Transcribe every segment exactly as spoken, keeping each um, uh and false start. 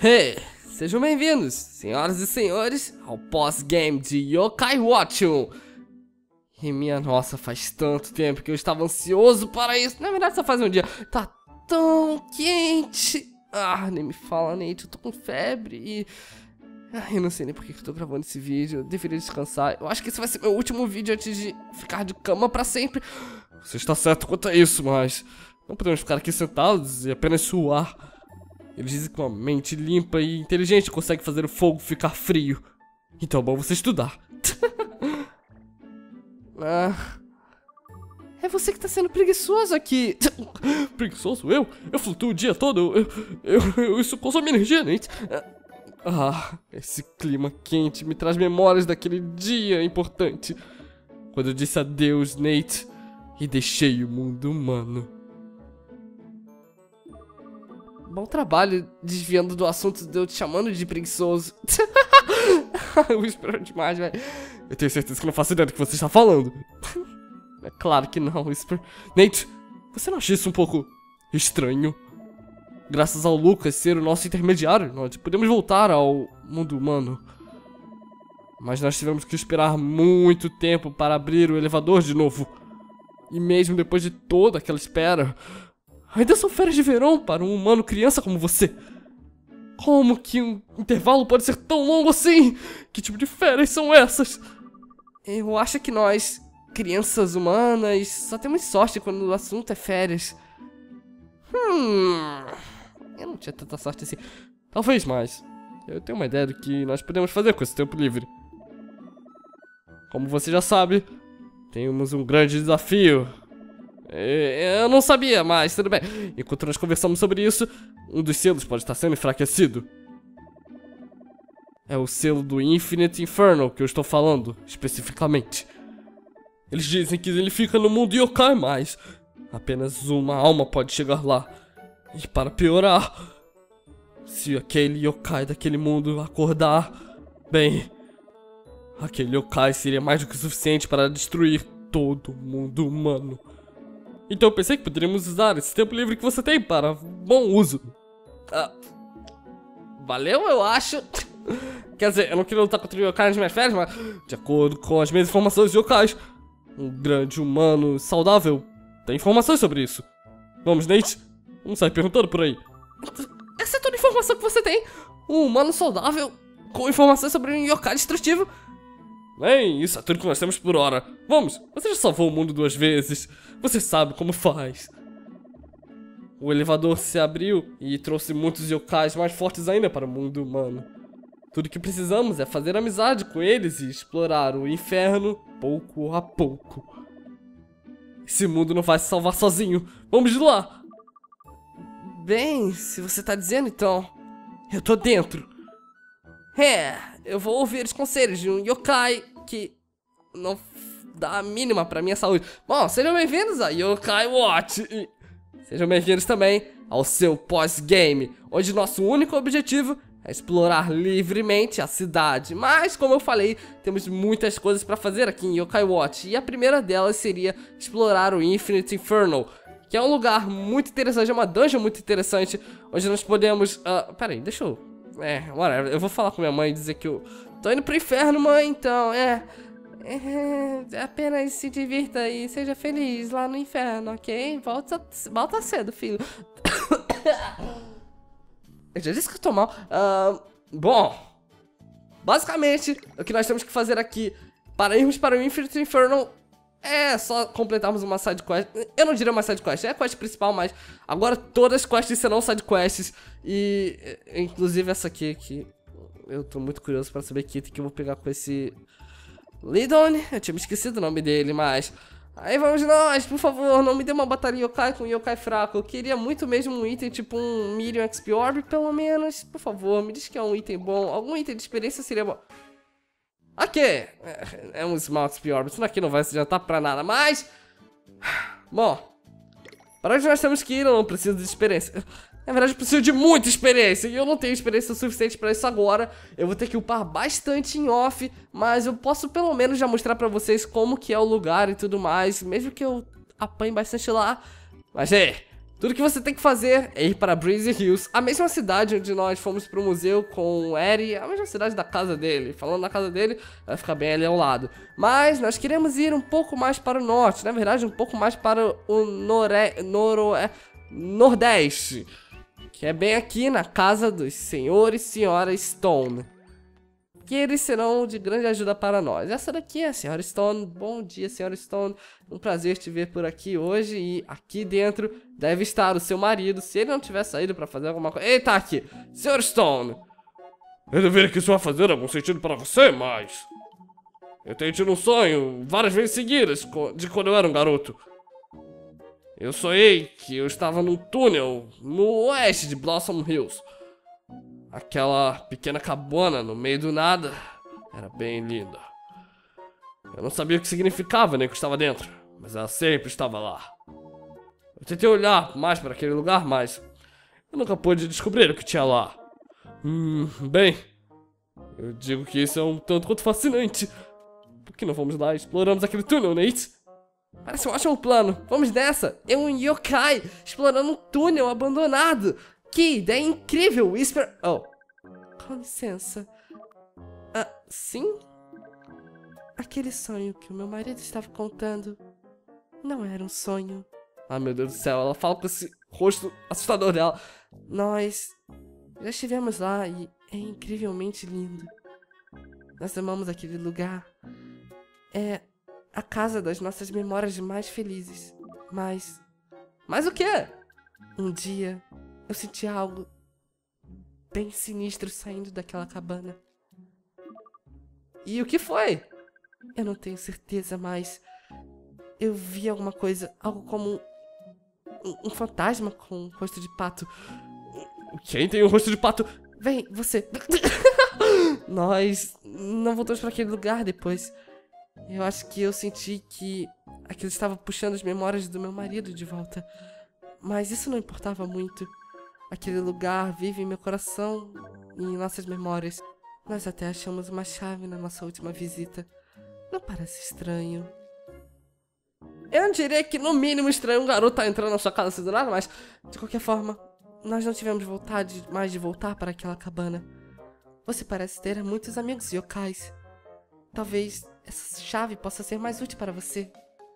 Hey, sejam bem-vindos, senhoras e senhores, ao pós-game de Yokai Watch. E minha nossa, faz tanto tempo que eu estava ansioso para isso. Na verdade, só faz um dia. Tá tão quente. Ah, nem me fala, Nate, eu tô com febre e... Ah, eu não sei nem por que eu tô gravando esse vídeo. Eu deveria descansar. Eu acho que esse vai ser meu último vídeo antes de ficar de cama pra sempre. Você está certo quanto a isso, mas... não podemos ficar aqui sentados e apenas suar. Eles dizem que uma mente limpa e inteligente consegue fazer o fogo ficar frio. Então é bom você estudar. Ah, é você que tá sendo preguiçoso aqui. Preguiçoso? Eu? Eu flutuo o dia todo. Eu, eu, eu, isso consome energia, Nate. Ah, esse clima quente me traz memórias daquele dia importante. Quando eu disse adeus, Nate, e deixei o mundo humano. Bom trabalho desviando do assunto de eu te chamando de preguiçoso. Eu espero demais, velho. Eu tenho certeza que não faço ideia do que você está falando. É claro que não, Whisper. Nate, você não acha isso um pouco estranho? Graças ao Lucas ser o nosso intermediário, nós podemos voltar ao mundo humano. Mas nós tivemos que esperar muito tempo para abrir o elevador de novo. E mesmo depois de toda aquela espera, ainda são férias de verão para um humano criança como você. Como que um intervalo pode ser tão longo assim? Que tipo de férias são essas? Eu acho que nós, crianças humanas, só temos sorte quando o assunto é férias. Hum... Eu não tinha tanta sorte assim. Talvez mais. Eu tenho uma ideia do que nós podemos fazer com esse tempo livre. Como você já sabe, temos um grande desafio. Eu não sabia, mas tudo bem. Enquanto nós conversamos sobre isso, um dos selos pode estar sendo enfraquecido. É o selo do Infinite Inferno que eu estou falando, especificamente. Eles dizem que ele fica no mundo yokai, mas apenas uma alma pode chegar lá. E para piorar, se aquele yokai daquele mundo acordar, bem, aquele yokai seria mais do que o suficiente para destruir todo o mundo humano. Então eu pensei que poderíamos usar esse tempo livre que você tem para bom uso. Ah, valeu, eu acho. Quer dizer, eu não queria lutar contra o yokai nas minhas férias, mas de acordo com as minhas informações de yokais, um grande humano saudável tem informações sobre isso. Vamos, Nate? Vamos sair perguntando por aí. Essa é toda a informação que você tem? Um humano saudável com informações sobre um yokai destrutivo? Bem, isso é tudo que nós temos por hora. Vamos, você já salvou o mundo duas vezes. Você sabe como faz. O elevador se abriu e trouxe muitos yokais mais fortes ainda para o mundo humano. Tudo que precisamos é fazer amizade com eles e explorar o inferno pouco a pouco. Esse mundo não vai se salvar sozinho. Vamos de lá! Bem, se você tá dizendo, então, eu tô dentro. É, eu vou ouvir os conselhos de um yokai que não dá a mínima pra minha saúde. Bom, sejam bem-vindos a Yokai Watch. E sejam bem-vindos também ao seu pós-game, onde nosso único objetivo é explorar livremente a cidade. Mas, como eu falei, temos muitas coisas pra fazer aqui em Yokai Watch. E a primeira delas seria explorar o Infinite Inferno, que é um lugar muito interessante, é uma dungeon muito interessante, onde nós podemos... Uh, pera aí, deixa eu... É, whatever, eu vou falar com minha mãe e dizer que eu tô indo pro inferno, mãe, então, é... É, apenas se divirta e seja feliz lá no inferno, ok? Volta, volta cedo, filho. Eu já disse que eu tô mal. Uh, bom, basicamente, o que nós temos que fazer aqui para irmos para o Infinite Inferno é só completarmos uma side quest. Eu não diria uma side quest, é a quest principal, mas agora todas as quests serão side quests. E inclusive essa aqui, que eu tô muito curioso para saber que item que eu vou pegar com esse Lidon. Eu tinha me esquecido o nome dele, mas aí vamos nós, por favor, não me dê uma batalha yokai com yokai fraco. Eu queria muito mesmo um item tipo um Million X P Orb, pelo menos. Por favor, me diz que é um item bom. Algum item de experiência seria bom. Ok, é, é um Small X P Orb, isso aqui não vai se adiantar pra nada, mas... Bom, para onde nós temos que ir, eu não preciso de experiência. Na verdade, eu preciso de muita experiência, e eu não tenho experiência suficiente pra isso agora. Eu vou ter que upar bastante em off, mas eu posso pelo menos já mostrar pra vocês como que é o lugar e tudo mais, mesmo que eu apanhe bastante lá. Mas é, Tudo que você tem que fazer é ir para Breezy Hills, a mesma cidade onde nós fomos pro museu com o Eri, a mesma cidade da casa dele. Falando da casa dele, vai ficar bem ali ao lado. Mas nós queremos ir um pouco mais para o norte, na verdade um pouco mais para o nore... Noro... Nordeste, que é bem aqui na casa dos senhor e senhora Stone, que eles serão de grande ajuda para nós. Essa daqui é a senhora Stone. Bom dia, senhora Stone. Um prazer te ver por aqui hoje. E aqui dentro deve estar o seu marido, se ele não tiver saído para fazer alguma coisa. Ele tá aqui, senhor Stone. Eu deveria que isso vai fazer algum sentido para você, mas... eu tenho tido um sonho várias vezes seguidas de quando eu era um garoto. Eu sonhei que eu estava num túnel no oeste de Blossom Hills. Aquela pequena cabana no meio do nada era bem linda. Eu não sabia o que significava nem o que estava dentro, mas ela sempre estava lá. Eu tentei olhar mais para aquele lugar, mas eu nunca pude descobrir o que tinha lá. Hum, bem, eu digo que isso é um tanto quanto fascinante. Por que não vamos lá e exploramos aquele túnel, Nate? Parece um ótimo plano. Vamos nessa. Eu um yokai explorando um túnel abandonado. Que ideia incrível, Whisper. Oh, com licença. Ah, sim? Aquele sonho que o meu marido estava contando não era um sonho. Ah, meu Deus do céu, ela fala com esse rosto assustador dela. Nós já estivemos lá e é incrivelmente lindo. Nós amamos aquele lugar. É a casa das nossas memórias mais felizes. Mas... Mas o quê? Um dia, eu senti algo bem sinistro saindo daquela cabana. E o que foi? Eu não tenho certeza, mas... eu vi alguma coisa, algo como um, um fantasma com um rosto de pato. Quem tem um rosto de pato? Vem, você. Nós não voltamos para aquele lugar depois. Eu acho que eu senti que aquilo estava puxando as memórias do meu marido de volta. Mas isso não importava muito. Aquele lugar vive em meu coração e em nossas memórias. Nós até achamos uma chave na nossa última visita. Não parece estranho? Eu não diria que no mínimo estranho um garoto tá entrando na sua casa assim do nada, mas... De qualquer forma, nós não tivemos vontade mais de voltar para aquela cabana. Você parece ter muitos amigos yokais. Talvez essa chave possa ser mais útil para você.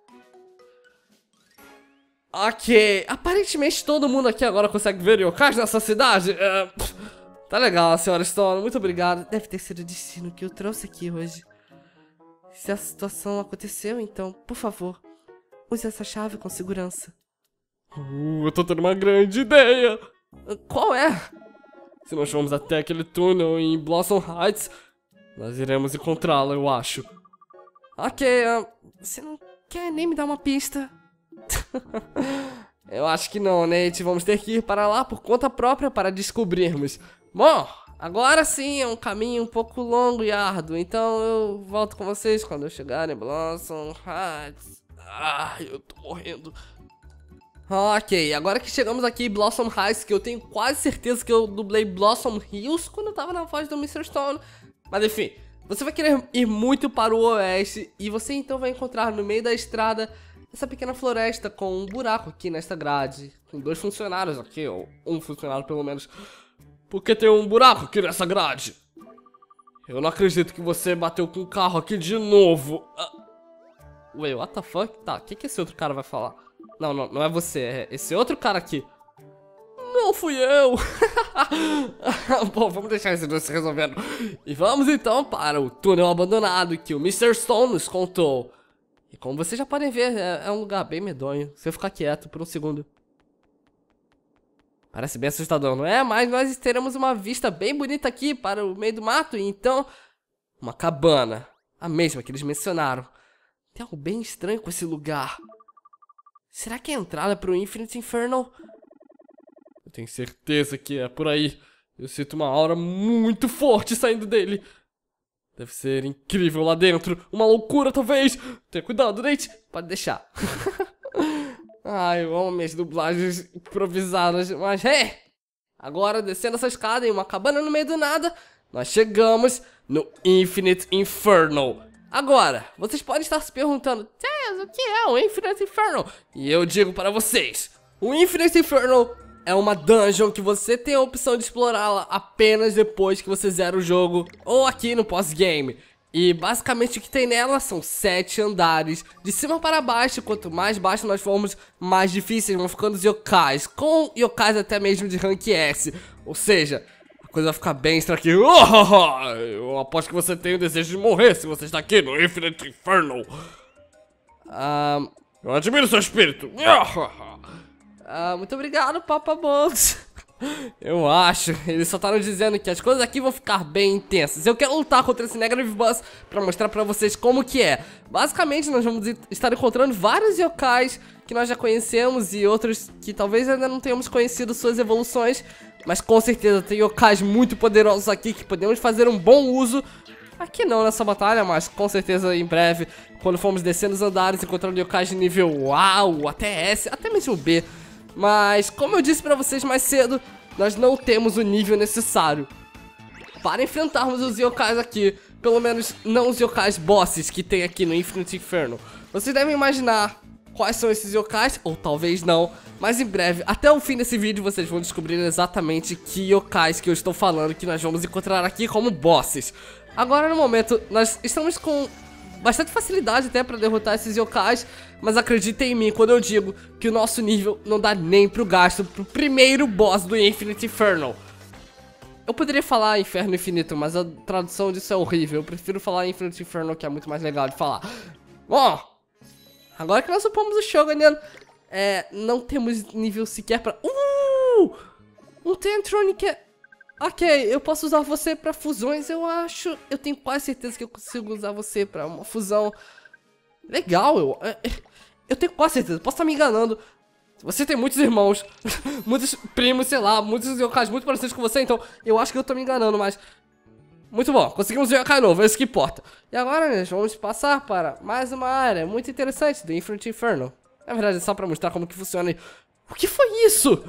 Ok, aparentemente todo mundo aqui agora consegue ver yokais nessa cidade. É... Tá legal, senhora Stone, muito obrigado. Deve ter sido o destino que o trouxe aqui hoje. Se a situação aconteceu, então, por favor, use essa chave com segurança. Uh, eu tô tendo uma grande ideia. Qual é? Se nós formos até aquele túnel em Blossom Heights, nós iremos encontrá-la, eu acho. Ok, uh, você não quer nem me dar uma pista? Eu acho que não, Nate. Vamos ter que ir para lá por conta própria para descobrirmos. Bom, agora sim é um caminho um pouco longo e árduo, então eu volto com vocês quando eu chegar em Blossom Heights. Ah, eu tô morrendo. Ok, agora que chegamos aqui em Blossom Heights, que eu tenho quase certeza que eu dublei Blossom Hills quando eu tava na voz do mister Stone. Mas enfim, você vai querer ir muito para o oeste e você então vai encontrar no meio da estrada essa pequena floresta com um buraco aqui nesta grade, com dois funcionários aqui, ou um funcionário pelo menos. Por que tem um buraco aqui nessa grade? Eu não acredito que você bateu com o carro aqui de novo. Ah. Wait, what the fuck? Tá, o que, que esse outro cara vai falar? Não, não, não é você, é esse outro cara aqui. Não fui eu. Bom, vamos deixar esses dois se resolvendo. E vamos então para o túnel abandonado que o mister Stone nos contou. E como vocês já podem ver, é, é um lugar bem medonho. Se eu ficar quieto por um segundo. Parece bem assustador, não é? Mas nós teremos uma vista bem bonita aqui para o meio do mato. E então, uma cabana. A mesma que eles mencionaram. Tem algo bem estranho com esse lugar. Será que é a entrada para o Infinite Infernal? Eu tenho certeza que é por aí. Eu sinto uma aura muito forte saindo dele. Deve ser incrível lá dentro. Uma loucura, talvez. Tenha cuidado, Nate. Pode deixar. Ai, eu amo minhas dublagens improvisadas. Mas, hey! Agora, descendo essa escada em uma cabana no meio do nada, nós chegamos no Infinite Infernal. Agora, vocês podem estar se perguntando, Tails, o que é o Infinite Infernal? E eu digo para vocês, O Infinite Inferno é uma dungeon que você tem a opção de explorá-la apenas depois que você zera o jogo ou aqui no pós-game. E basicamente o que tem nela são sete andares, de cima para baixo. Quanto mais baixo nós formos, mais difíceis vão ficando os yokais, com yokais até mesmo de rank S. Ou seja, a coisa vai ficar bem extra aqui. Eu aposto que você tem o desejo de morrer se você está aqui no Infinite Inferno. Ah, Eu admiro seu espírito. ah, muito obrigado, Papa Bones. Eu acho, eles só estavam dizendo que as coisas aqui vão ficar bem intensas. Eu quero lutar contra esse Negative Bus pra mostrar pra vocês como que é. Basicamente nós vamos estar encontrando vários yokais que nós já conhecemos e outros que talvez ainda não tenhamos conhecido suas evoluções. Mas com certeza tem yokais muito poderosos aqui que podemos fazer um bom uso. Aqui não nessa batalha, mas com certeza em breve, quando formos descendo os andares, encontrando yokais de nível A, até S, até mesmo B. Mas, como eu disse pra vocês mais cedo, nós não temos o nível necessário para enfrentarmos os yokais aqui. Pelo menos não os yokais bosses que tem aqui no Infinite Inferno. Vocês devem imaginar quais são esses yokais, ou talvez não. Mas em breve, até o fim desse vídeo, vocês vão descobrir exatamente que yokais que eu estou falando que nós vamos encontrar aqui como bosses. Agora, no momento, nós estamos com bastante facilidade até pra derrotar esses yokais, mas acreditem em mim quando eu digo que o nosso nível não dá nem pro gasto pro primeiro boss do Infinite Inferno. Eu poderia falar Inferno Infinito, mas a tradução disso é horrível. Eu prefiro falar Infinite Inferno, que é muito mais legal de falar. Bom, agora que nós upamos o Shogun, é, não temos nível sequer pra... Uh! Um Tentronic. Ok, eu posso usar você pra fusões, eu acho. Eu tenho quase certeza que eu consigo usar você pra uma fusão. Legal, eu... Eu tenho quase certeza, posso estar me enganando. Você tem muitos irmãos, muitos primos, sei lá, muitos yokais muito parecidos com você, então eu acho que eu tô me enganando, mas... Muito bom, conseguimos um yokai novo, é isso que importa. E agora, né, vamos passar para mais uma área muito interessante do Infinite Inferno. Na verdade, é só pra mostrar como que funciona. O que foi isso?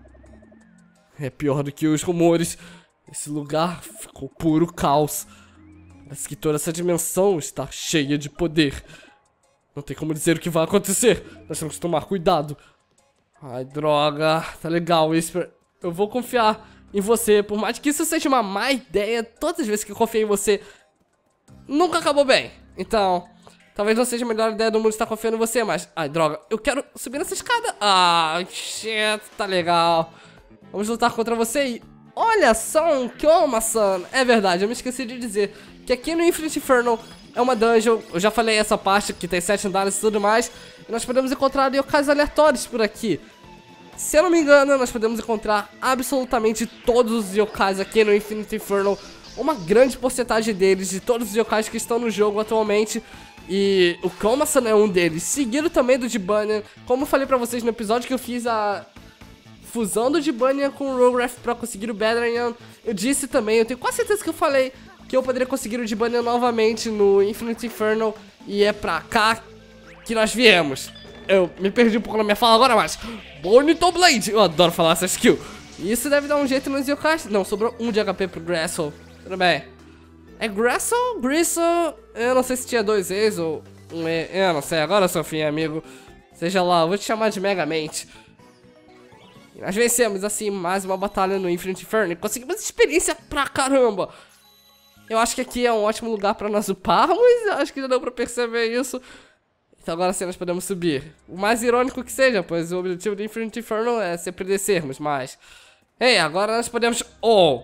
É pior do que os rumores. Esse lugar ficou puro caos. Parece que toda essa dimensão está cheia de poder. Não tem como dizer o que vai acontecer. Nós temos que tomar cuidado. Ai, droga. Tá legal, Whisper. Eu vou confiar em você. Por mais que isso seja uma má ideia, todas as vezes que eu confiei em você, nunca acabou bem. Então, talvez não seja a melhor ideia do mundo estar confiando em você, mas... Ai, droga. Eu quero subir nessa escada. Ah, shit. Tá legal. Vamos lutar contra você e... Olha só um Koma-san. É verdade, eu me esqueci de dizer que aqui no Infinite Inferno é uma dungeon. Eu já falei essa parte que tem sete andares e tudo mais. E nós podemos encontrar yokais aleatórios por aqui. Se eu não me engano, nós podemos encontrar absolutamente todos os yokais aqui no Infinite Inferno. Uma grande porcentagem deles, de todos os yokais que estão no jogo atualmente. E o Koma-san é um deles, seguido também do Jibanyan. Como eu falei pra vocês no episódio que eu fiz a... fusão do Jibanyan com o Rograph pra conseguir o Bedrayan, eu disse também, eu tenho quase certeza que eu falei que eu poderia conseguir o Jibanyan novamente no Infinite Inferno, e é pra cá que nós viemos. Eu me perdi um pouco na minha fala agora, mas... Bonito Blade! Eu adoro falar essa skill. Isso deve dar um jeito nos yokais. Não, sobrou um de H P pro Gressel. Tudo bem. É Gressel? Gristle? Eu não sei se tinha dois E's ou um E. Eu não sei, agora Sofia, amigo. Seja lá, eu vou te chamar de Megamente. Nós vencemos, assim, mais uma batalha no Infinite Inferno e conseguimos experiência pra caramba. Eu acho que aqui é um ótimo lugar pra nós uparmos, eu acho que já deu pra perceber isso. Então agora sim nós podemos subir. O mais irônico que seja, pois o objetivo do Infinite Inferno é sempre descermos, mas... Ei, agora nós podemos... Oh!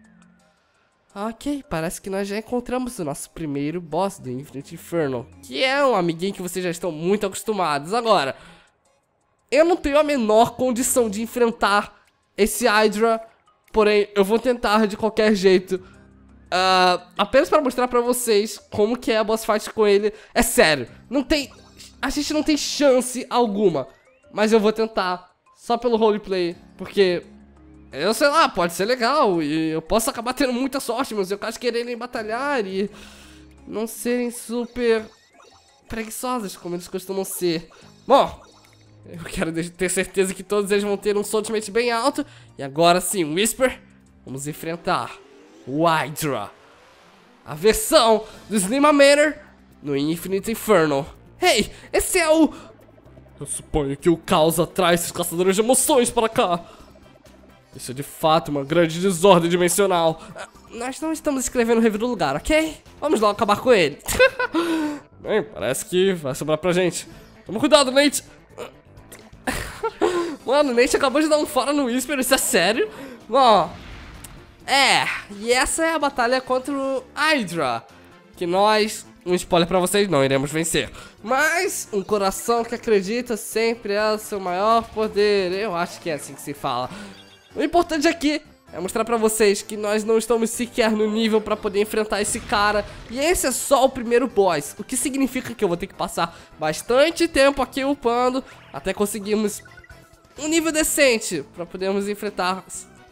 Ok, parece que nós já encontramos o nosso primeiro boss do Infinite Inferno, que é um amiguinho que vocês já estão muito acostumados. Agora... Eu não tenho a menor condição de enfrentar esse Hydra, porém eu vou tentar de qualquer jeito. Uh, apenas para mostrar pra vocês como que é a boss fight com ele. É sério, não tem... A gente não tem chance alguma, mas eu vou tentar, só pelo roleplay, porque... Eu sei lá, pode ser legal e eu posso acabar tendo muita sorte, mas eu quero quererem batalhar e... Não serem super... preguiçosas como eles costumam ser. Bom... Eu quero ter certeza que todos eles vão ter um ultimate bem alto. E agora sim, Whisper, vamos enfrentar o Hydra, a versão do Slima Manor no Infinite Inferno. Hey, esse é o... Eu suponho que o caos atrai esses caçadores de emoções para cá. Isso é de fato uma grande desordem dimensional. Nós não estamos escrevendo o review do lugar, ok? Vamos logo acabar com ele. Bem, parece que vai sobrar pra gente. Toma cuidado, Nate. Mano, o Nate acabou de dar um fora no Whisper, isso é sério? Bom, é, e essa é a batalha contra o Hydra, que nós, um spoiler pra vocês, não iremos vencer. Mas um coração que acredita sempre é o seu maior poder, eu acho que é assim que se fala. O importante aqui é mostrar pra vocês que nós não estamos sequer no nível pra poder enfrentar esse cara. E esse é só o primeiro boss, o que significa que eu vou ter que passar bastante tempo aqui upando até conseguirmos um nível decente pra podermos enfrentar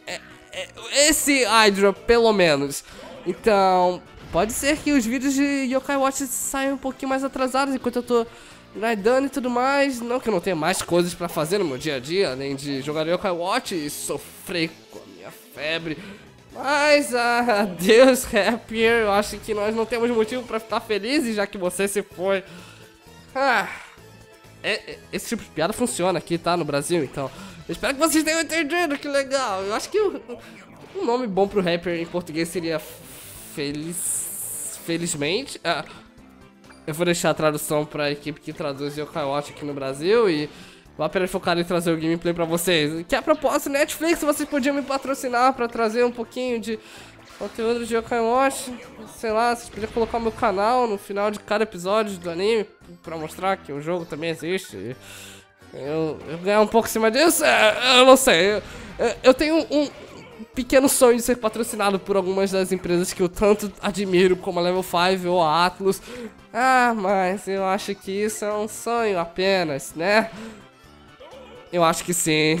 esse Hydra, pelo menos. Então, pode ser que os vídeos de Yokai Watch saiam um pouquinho mais atrasados enquanto eu tô grindando e tudo mais. Não que eu não tenha mais coisas pra fazer no meu dia a dia, além de jogar Yokai Watch e sofrer com a minha febre. Mas, ah, Deus Happier, eu acho que nós não temos motivo pra ficar felizes, já que você se foi. Ah, é, é, esse tipo de piada funciona aqui, tá? No Brasil, então eu espero que vocês tenham entendido, que legal. Eu acho que o, um nome bom pro rapper em português seria Feliz... Felizmente. Ah, eu vou deixar a tradução pra equipe que traduz Yokai Watch aqui no Brasil e vou apenas focar em trazer o gameplay pra vocês. Que a propósito, Netflix, vocês podiam me patrocinar pra trazer um pouquinho de conteúdo de Yokai Watch. Sei lá, vocês podiam colocar o meu canal no final de cada episódio do anime pra mostrar que o jogo também existe. E eu, eu ganhar um pouco em cima disso, é, eu não sei. Eu, eu tenho um pequeno sonho de ser patrocinado por algumas das empresas que eu tanto admiro, como a Level cinco ou a Atlus. Ah, mas eu acho que isso é um sonho apenas, né? Eu acho que sim.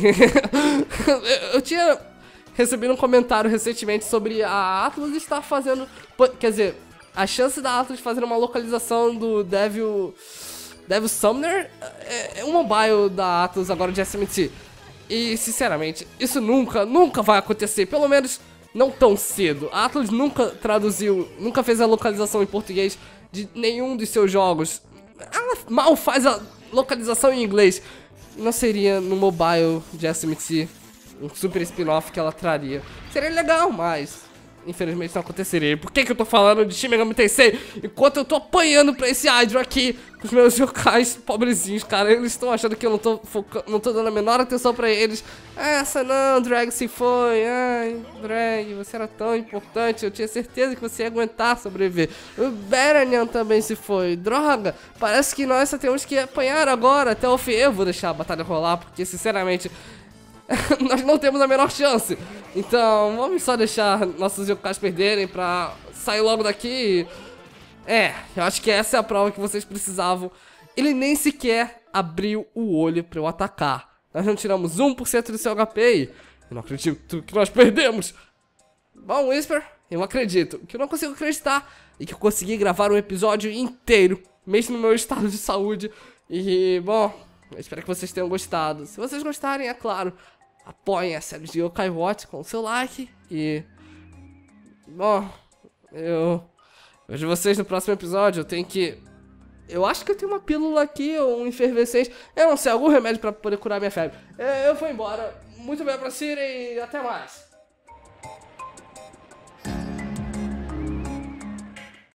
Eu tinha recebido um comentário recentemente sobre a Atlus estar fazendo... Quer dizer, a chance da Atlus fazer uma localização do Devil... Devil Summoner é um mobile da Atlus agora de S M T. E, sinceramente, isso nunca, nunca vai acontecer. Pelo menos não tão cedo. A Atlus nunca traduziu, nunca fez a localização em português de nenhum dos seus jogos. Ela mal faz a localização em inglês. Não seria no mobile de S M T um super spin-off que ela traria. Seria legal, mas infelizmente não aconteceria. Por que que eu tô falando de Shin Megami Tensei enquanto eu tô apanhando pra esse Hydra aqui com os meus yokais pobrezinhos, cara? Eles estão achando que eu não tô focando, não tô dando a menor atenção pra eles. Essa não, Drag se foi. Ai, Drag, você era tão importante. Eu tinha certeza que você ia aguentar sobreviver. O Beranian também se foi. Droga, parece que nós só temos que apanhar agora até o fim. Eu vou deixar a batalha rolar porque, sinceramente, nós não temos a menor chance. Então, vamos só deixar nossos yokais perderem pra sair logo daqui. É, eu acho que essa é a prova que vocês precisavam. Ele nem sequer abriu o olho pra eu atacar. Nós não tiramos um por cento do seu H P e eu não acredito que nós perdemos. Bom, Whisper, eu acredito. O que eu não consigo acreditar é que eu consegui gravar um episódio inteiro, mesmo no meu estado de saúde. E, bom, eu espero que vocês tenham gostado. Se vocês gostarem, é claro, apoiem a série de Yokai Watch com o seu like. E, bom, eu vejo vocês no próximo episódio. Eu tenho que... Eu acho que eu tenho uma pílula aqui, ou um efervescente. Eu não sei, algum remédio pra poder curar minha febre. Eu vou embora. Muito bem pra Siri e até mais.